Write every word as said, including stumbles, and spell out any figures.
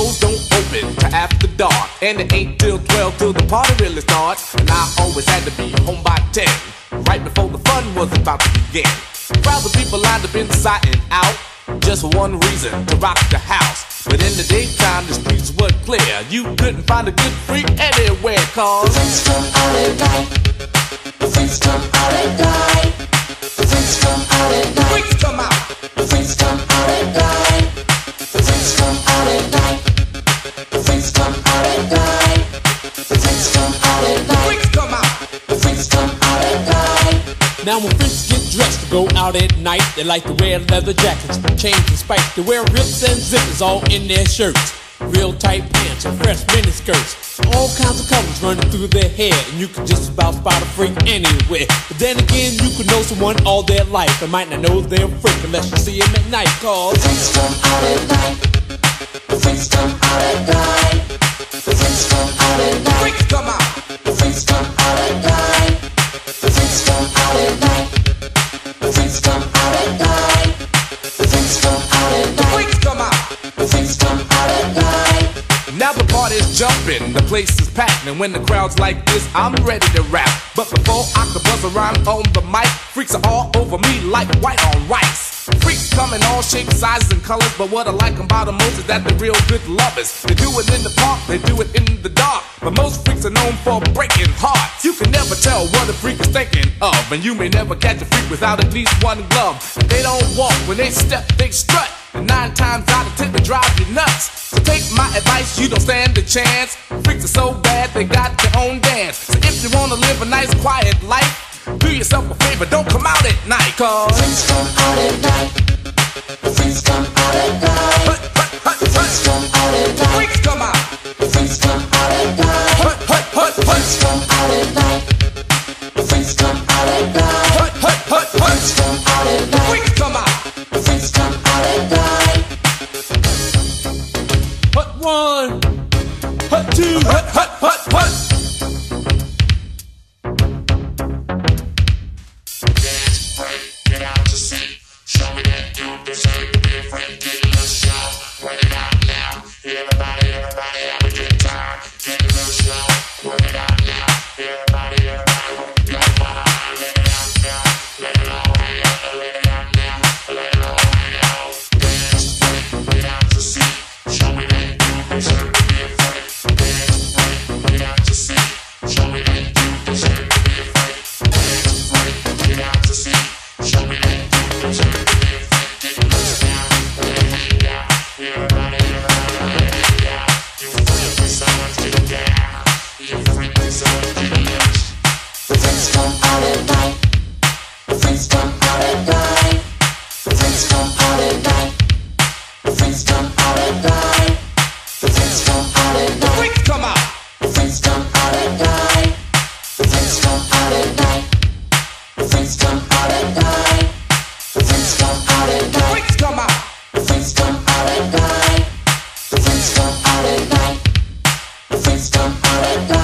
doors don't open till after dark, and it ain't till twelve till the party really starts. And I always had to be home by ten, right before the fun was about to begin. Crowds of people lined up inside and out, just for one reason, to rock the house. But in the daytime the streets were clear, you couldn't find a good freak anywhere. Cause the freaks come out at night. The freaks come out at night. The freaks come out at night. Freaks come out. The freaks come out at night. The freaks come out at night. The freaks come out at night. The freaks come out at night. Freaks come out. The freaks come out at night. Now when freaks get dressed to go out at night, they like to wear leather jackets, chains and spikes. They wear rips and zippers all in their shirts, real tight pants and fresh mini skirts, all kinds of colors running through their hair, and you can just about spot a freak anywhere. But then again, you could know someone all their life and might not know they're a freak unless you see them at night. Cause the freaks come out at night. The freaks come out at night. The freaks come out at night. Freaks come out. The freaks come out at night. The freaks come out at night. The freaks come out at night. The freaks come out at night. Freaks come out. The freaks come out at night. Now the party's jumping, the place is packed, and when the crowd's like this, I'm ready to rap. But before I can buzz around on the mic, freaks are all over me like white on rice. Freaks come in all shapes, sizes, and colors, but what I like about them most is that they're real good lovers. They do it in the park, they do it in the dark, but most freaks are known for breaking hearts. You can never tell what a freak is thinking of, and you may never catch a freak without at least one glove. They don't walk, when they step, they strut, and nine times out of ten they drive you nuts. So take my advice, you don't stand a chance. Freaks are so bad, they got their own dance. So if you wanna live a nice quiet life, do yourself a favor, don't come out at night. Cause the freaks come out at night. The freaks come out at night. hut, hut, hut, The freaks come out at night. freaks come out. The freaks come out at night. Hut, hut, hut, The freaks come out at night. The freaks come out at night. hut, hut, hut, The freaks hut. come out at night. Freaks come out. The freaks come out at night. hut one, hut two, Hut, hut, hut, hut. Get out to sea, show me that you deserve to be a friend. Get a little slow, work it out now. Everybody, everybody, have a good time. Get a little slow, work it out now. Everybody, everybody, work it out now. Let it out now, let it all hang out. Let it out now, let it all hang out. Dance, break, get out to sea, show me that you deserve to be a friend. Dance, break, get out to sea, show me that you deserve to be a friend. Dance, break, get out to sea, show me that you deserve to be a friend. Get a little down, let it hang out. Everybody, everybody, let it hang out. You freak is so much to the down. You freak is so much to the left. The freaks come out at night. The freaks come out at night. The freaks come out at night. The freaks come out at night. The freaks come out at night. Freaks come out. The freaks come out at night. The freaks come out at night. The freaks come out at night. The freaks come out at night. Freaks come out. The freaks come out at night. The freaks come out at night. The freaks come out at night.